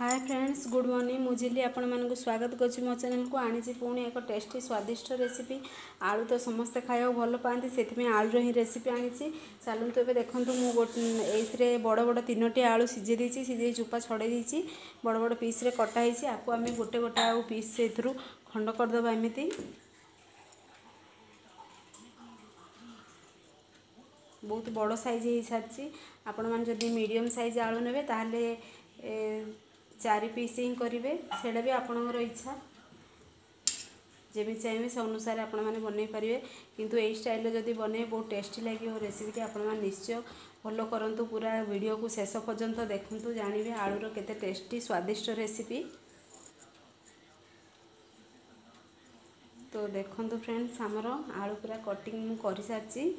Hi friends, good morning. मुझे आपण मानक स्वागत करुँच मो चैनल को। आनी पुणी एक टेस्टी स्वादिष्ट रेसिपी। आलू तो समस्ते खाया भल पाती से आलूर ही रेसिपी आनी। चलतु ए देखूँ मुझे बड़ बड़ 3टी आलू सीझे देती, सीझे चुपा छड़े देती, बड़ बड़ पीस रे कटाई। आपको आम गोटे गोटे आउ पीस से खंड करदे एमती। बहुत बड़ साइज हो सारी। आपण मैंने जदि मीडियम साइज आलू ने ताहले 4 पीस ही करेंगे, सेटा भी आपणकर इच्छा, जमी चाहिए से अनुसार आपण मैंने बनई पारे। किंतु यही स्टाइल जदि बनई बहुत टेस्टी लगे रेसिपी की आपण मैंने निश्चय फॉलो करूँ। पूरा वीडियो को शेष पर्यंत देखूँ, जानवे आलूर केते टेस्टी स्वादिष्ट रेसिपी। तो देखो फ्रेंड्स, आमर आलू पूरा कटिंग मु कर सारी।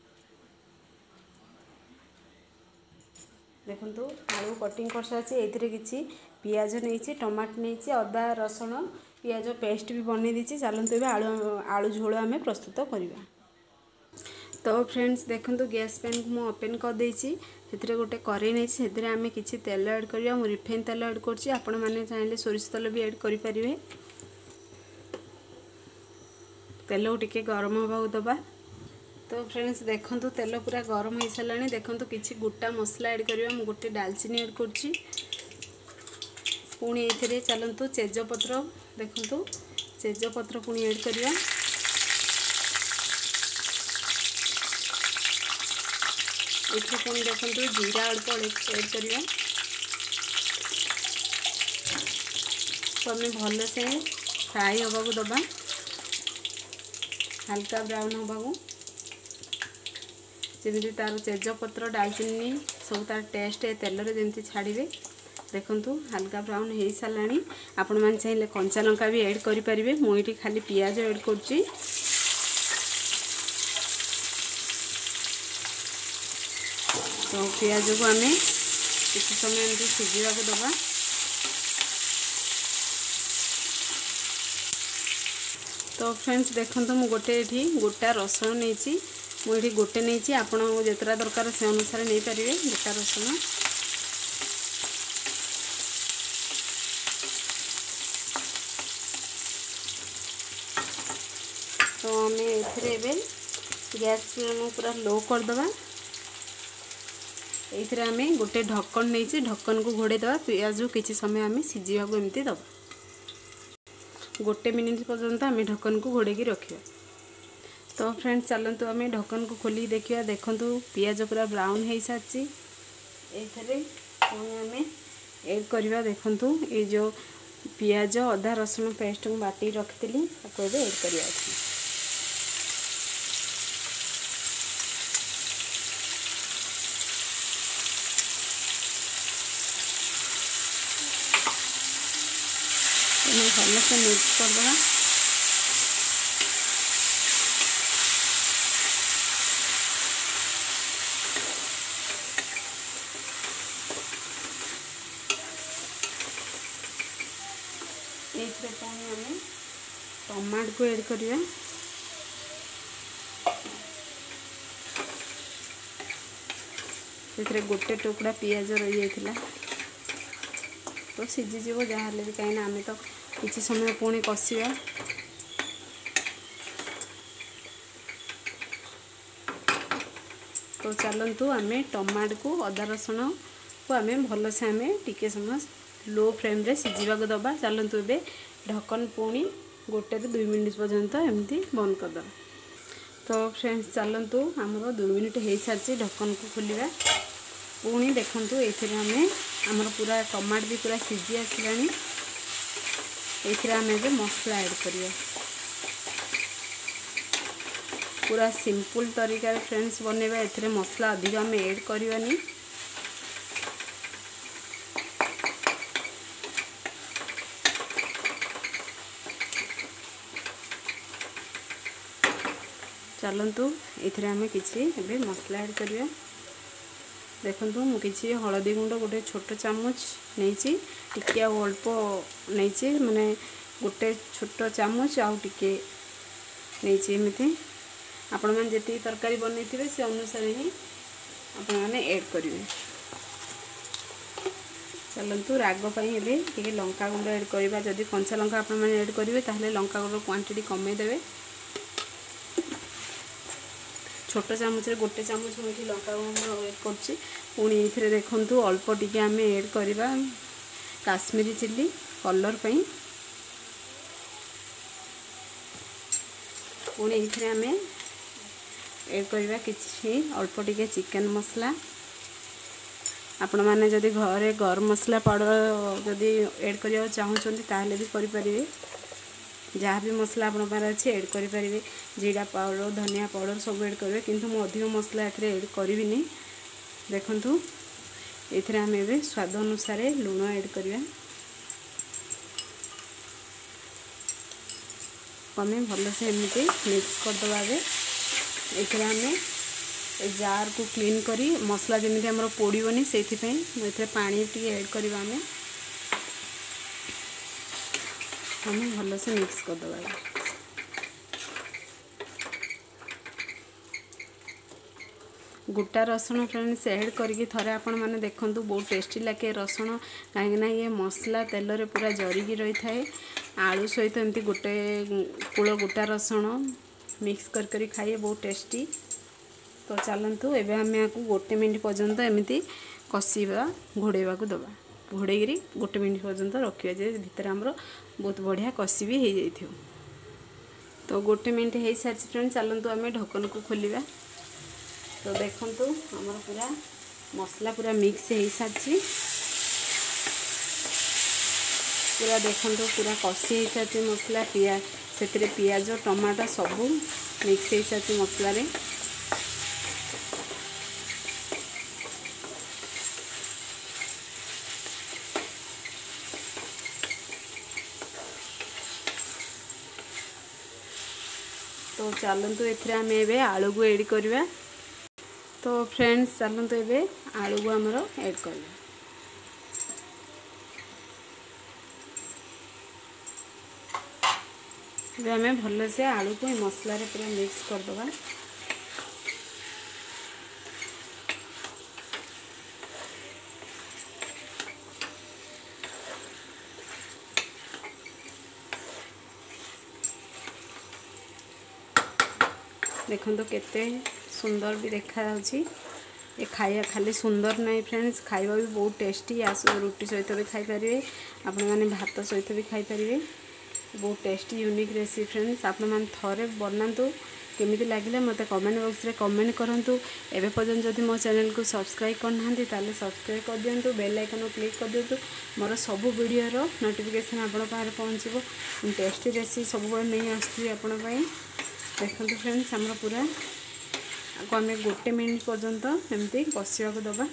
देखो आलू कटिंग कर सारी। ये किसी पियाज नहीं, टमाटो नहीं, अदा रसुण पियाज पेस्ट भी बन दी। चलते ए आलू झोल आम प्रस्तुत करवा। तो फ्रेंड्स देखो गैस पैन को मुझे ओपन कर देती। से गोटे कड़े नहीं, से आम किसी तेल ऐड करवा। मुझे रिफाइन तेल ऐड कर, आपण मैंने चाहिए सोरिष तेल भी ऐड करें। तेल को टिके गरम होगा दबा। तो फ्रेंड्स देखो तेल पूरा गरम हो सारा। देखो किसी गोटा मसला ऐड करवा। मुझे गोटे डालचीनी ऐड कर, पुणी ये चलतु तेजपत्र। देखो तेजपत्र पुणी ऐड करवा। ये पुणी देखो जीरा अल्प ऐड करवा। तो आम भल से फ्राए होगा दबा, हल्का ब्राउन होगा, जमी तार तेजपत्र डालचीनी सब तार टेस्ट तेल जमी छाड़े। देखो हल्का ब्राउन हो सारा। आपण मैंने चाहिए कंचा लंका भी ऐड करें। मुझे खाली पियाज ऐड कर। तो पियाज को आम किसी समय एमती सीझा दबा। तो फ्रेंड्स देखो मुझे गोटे ये गोटा रसुण नहीं, मुझे गोटे नहीं, आप जितना दरकार से अनुसार नहीं पारे गोटा रसुण। तो आम ए गैस पूरा लो करदे। ये आम गोटे ढक्कन नहीं, ढक्कन को घोड़े दबा। पियाज किसी समय आम सीझा को एमती दबा। गोटे मिनिट पर्यंत आम ढक्कन को घोड़े रखा। तो फ्रेंड्स चलतु आम ढक्कन को खोल देखा। देखो पियाज पूरा ब्राउन हो सारी। ये आम ऐड करवा। देखो ये जो पियाज अदा रसुण पेस्ट को बाटी रखी ऐड करवा। भल से मिक्स करदे। ये आम टमाटो को ऐड करवा। से गोटे टुकड़ा पियाज रही जाता, तो सीझीज जहाँ भी कहीं आम तो किसी समय पुणी कषा। तो चलतु आम टमाटो को अदा रसुण को आम भल से आम टिके समय लो फ्लेम रे सीझा दबा। चलतु ए ढक्कन पुणी गोटे 2 मिनट पर्यंत एमती बंद करदे। तो फ्रेंड्स चलतु आमर 2 मिनट हो सारी। ढक्कन को खोलिया। पुणी देखु ये आमर पूरा टमाटो भी पूरा सीझी आसला। ये आम ए मसला ऐड करवा। पूरा सिंपल तरीका फ्रेंड्स बनवा। ए मसला अधिक आम ऐड करवानी। चलतु ये आम किसी मसला ऐड करवा। देखो मुझे हलदी गुंड गोटे छोट चामच नहीं, टिके अल्प नहीं, माने गोटे छोट चामच आउ टिके नहीं। एमती आपण मैंने जी तरकारी बनई से अनुसार ही आपण मैंने ऐड करेंगे। चलतु राग ये लंका गुंड एड करवा जदि कंचा लंका आपण मैंने एड करेंगे ताहले लंका गुंड क्वांटिटी कमे देवे छोट चामच गोटे चामच मुझे लंका गुंड एड कर पुणी ये देखु अल्प टिके आम एड करवा काश्मीरी चिल्ली कलर पई पुणी ये आम एड करवा कि अल्प टिके चिकन मसला आपण मैंने जदि घरे गरम मसला पाउडर जदि ऐड करने चाहूँगी ताहले भी करें जहाँ भी मसला आपण पारे अच्छे ऐड करें जीरा पाउडर धनिया पाउडर सब ऐड करेंगे किंतु मु अधिक मसला ऐड करी देखु ये आम ए स्वाद अनुसार लुण ऐड करवा आम भलसे एमती मिक्स करदे ये आम जार को क्लीन करी मसला जमी आम पोड़नी से पानी टी ऐड करवा आम भलसे मिक्स करदे गोटा रसुण फ्रेंड्स ऐड करके थरे आपण मैंने देखूँ बहुत टेस्टी लगे रसुण कहीं ये मसला तेल रे पूरा जरिकी रही थाए आलू सहित एमती गोटे कूल गोटा रसुण मिक्स कर खाइए बहुत टेस्टी। तो चलतु एवं आम या गोटे मिनट पर्यंत एमती कषा घोड़ेवा दबा घोड़े गोटे मिनट पर्यंत रखा जे भितर आमर बहुत बढ़िया कषि भी हो जाइए। तो गोटे मिनट हो सारी फ्रेंड चलतु आम ढक्कन को खोलिया तो देखु आमर पूरा मसला पूरा मिक्स हो सारी पूरा देखु पूरा कषि हो सारी मसला से पियाज टमाटो सबू मिक्स हो सारी मसलार तो चलतु ये आम ए आलू को ऐड करवा। तो फ्रेंड्स चलतु ए आलू को आमर ऐड करवा आम भल से आलू को मसला रे पूरा मिक्स करदे देखो तो केते सुंदर भी देखा ये खाया खाली सुंदर नहीं फ्रेंड्स खाइबा भी बहुत टेस्टी रुटी सहित भी खाई पारे आपण मैंने भात सहित भी खाई पारे बहुत टेस्टी यूनिक रेसिपी फ्रेंड्स आपण मैंने थरे बनातु केमिति लगिले मते कमेंट बॉक्स रे कमेंट करंतु एबे पर्यंत जदि मो चैनल को सब्सक्राइब करना ताले सब्सक्राइब कर दियंतु बेल आइकन को क्लिक कर दियंतु मोर सब वीडियो रो नोटिफिकेशन आपण पारे पहुंचबो टेस्टी रेसिपी सब नहीं आसुची आपण पई देखो फ्रेंड्स आम पूरा आम गोटे मिनट पर्यंत एमती कषा दबा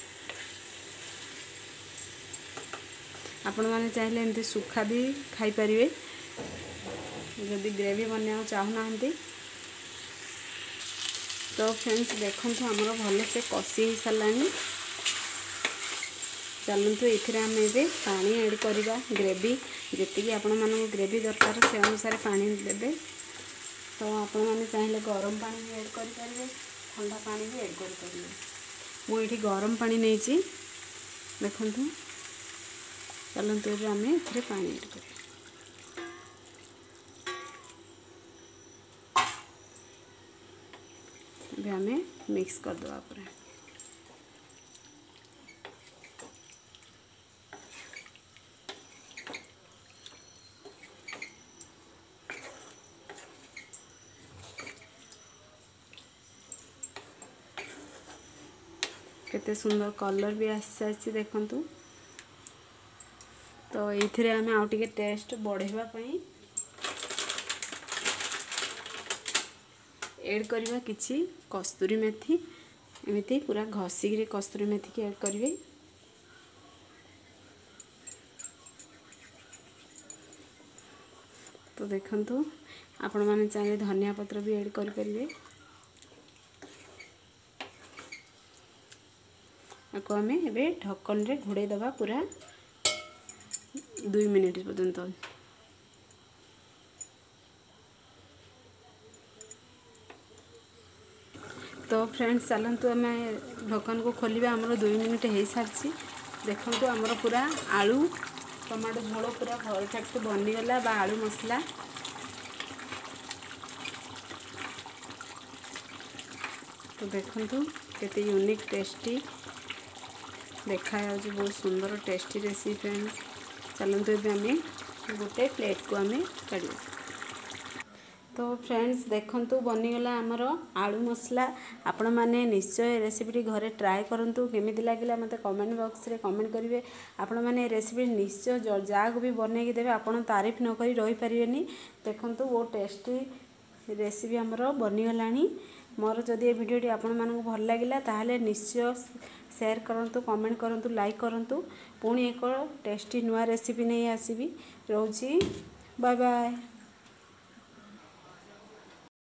आपण मैंने चाहिए एमती सुखा भी खाई पारे जदि ग्रेवी बनवा चाहूना तो फ्रेंड्स देखो आमर भल से कषि हो सारा चलतु ये आम ए पानी ऐड करवा ग्रेवी जी आपण मानक ग्रेवी दरकार से अनुसार पानी देवे। तो आपण मैंने चाहिए गरम पानी भी ऐड करें ठंडा पानी भी ऐड करें मुझे गरम पानी नहीं देखु चलतु आम ए पानी ऐड कर आम मिक्स करदे पूरा केते सुंदर कलर भी आसी सारी देखु। तो ये आम आउ टिके टेस्ट बढ़ाई ऐड करवा किछि कस्तूरी मेथी एमती पूरा घसिक कस्तूरी मेथी की ऐड करेंगे तो देखु आपण मैंने चाहिए धनिया पत्र भी ऐड करें आपको आम ए ढक्कन रे घोड़े दबा पूरा 2 मिनिट पर्यंत। तो फ्रेंड्स चलतु आम ढक्कन को खोलिबा हमरो 2 मिनिट हो सारी देखंतु हमर पूरा आलू टमाटो झोल पूरा परफेक्ट बनीगला बा आलू मसला। तो देखंतु केते यूनिक टेस्टी देखा बहुत सुंदर टेस्टी रेसिपी फ्रेंड। चलते ये आम गोटे प्लेट को आम काढ़। तो फ्रेंड्स देखंतु बनीगला आमर आलू मसला। आपण मैंने निश्चय रेसिपी घरे ट्राए करूँ केमिति लगिला मते कमेंट बॉक्स रे कमेंट करेंगे। आपण मैंने रेसिपी निश्चय जहाँ को भी बनई देवे आपड़ तारीफ न करी रही पारिबेनी। देखंतु बहुत टेस्टी रेसिपी आमर बनीगला। मोर जदि ये वीडियोटी आपण मानक भल लगिला ताहले निश्चय शेयर करंतु, कमेंट करंतु, लाइक करंतु। पुणी एक टेस्टी नुआ रेसिपी नहीं आसीबी। रोची बाय बाय।